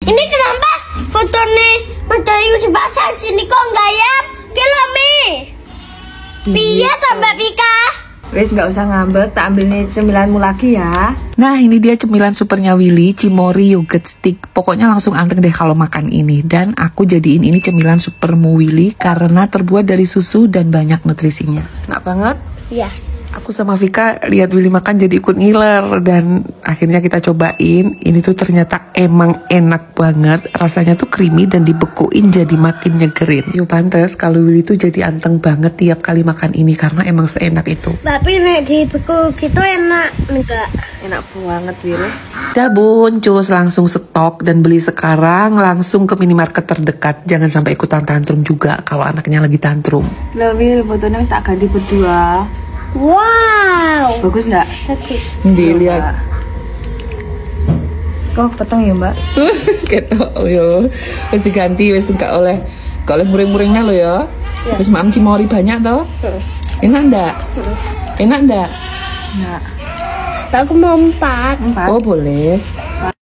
Ini kenapa fotonya Mas Dayu dipasang sini kok nggak ya? Kilo Mi. Piye toh Mbak Pika? Wes nggak usah ngambek, tak ambil nih cemilanmu lagi ya. Nah ini dia cemilan supernya Willy, Cimory Yogurt Stick. Pokoknya langsung anteng deh kalau makan ini. Dan aku jadiin ini cemilan supermu Willy karena terbuat dari susu dan banyak nutrisinya. Enak banget? Iya. Aku sama Vika lihat Willy makan jadi ikut ngiler. Dan akhirnya kita cobain. Ini tuh ternyata emang enak banget. Rasanya tuh creamy dan dibekuin jadi makin nyegerin. Yuk pantes kalau Willy tuh jadi anteng banget tiap kali makan ini karena emang seenak itu. Tapi nek dibeku gitu enak enggak? Enak banget Willy. Dah bun, cus langsung stok dan beli sekarang langsung ke minimarket terdekat. Jangan sampai ikutan tantrum juga kalau anaknya lagi tantrum. Lah Will, fotonya wis tak ganti berdua. Wow. Bagus nggak? Oke. Dilihat. Kok peteng ya Mbak? Ketok yo. Wis diganti wis gak oleh muring-muringnya lo ya. Wis mam Cimory banyak toh? Enak ndak? Enak ndak? Nggak. Aku mau 4. Oh boleh.